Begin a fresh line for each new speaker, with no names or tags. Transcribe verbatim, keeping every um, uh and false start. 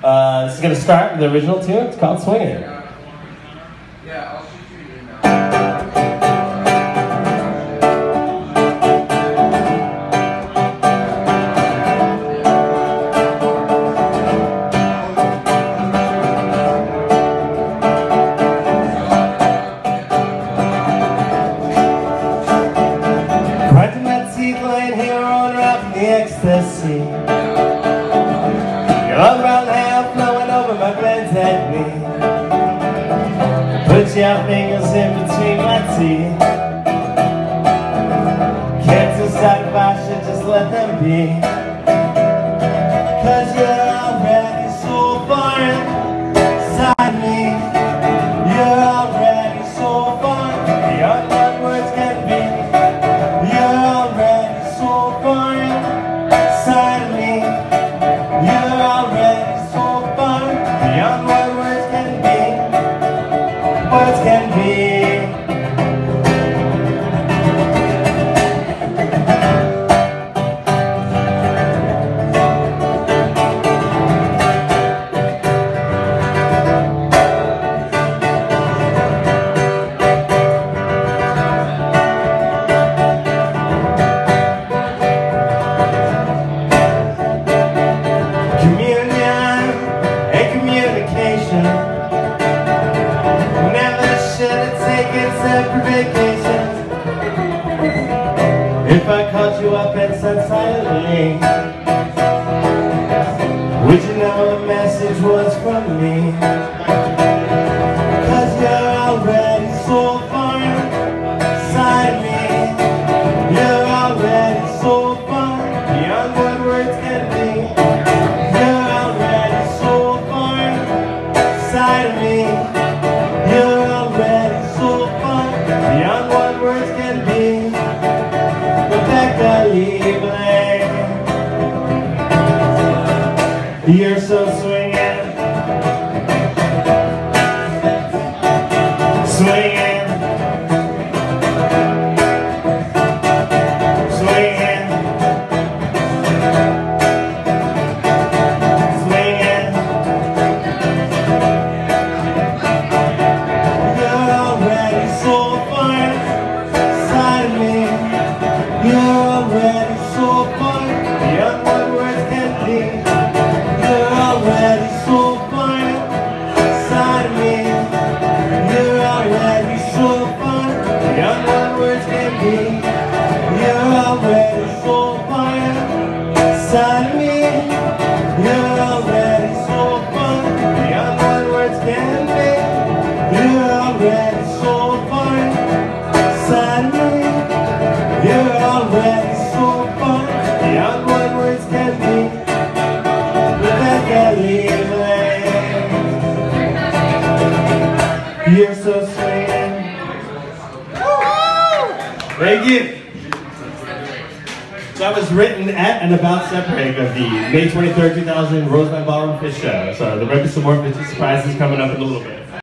Uh, this is going to start with the original tune. It's called Swingin'.
Yeah, I'll shoot you an email.
Grinding my teeth, lying here on rock in the ecstasy. Your brown hair flowing over my glance at me. Put your fingers in between my teeth. Can't decide if I should just let them be. Cause you're already so far inside me. You're already so far beyond what words can be. You're already so far inside me. You're already so far beyond what words can be. Words can be. Communion and communication. Never should have taken separate vacations. If I called you up and said silently, would you know the message was from me? Cause you're already so far inside me. You're already so far beyond what words can be. You're already so far inside of me. You're already so far beyond what words can be. Rebecca Liebling, you're so swinging, swinging, swinging, swinging. You're already so far inside of me. You're already so far beyond what words can be. You're already so far inside of me. You're already so far beyond what words can be. You're already so far inside of me. You're already so far beyond what words can be. You're already so far inside of me. You're already so far beyond what words can be. Rebecca Liebling, you're so swinging. Thank you. That was written at and about Separating of the May twenty-third, two thousand Roseland Ballroom Fish Show. So there might be some more fishy surprises coming up in a little bit.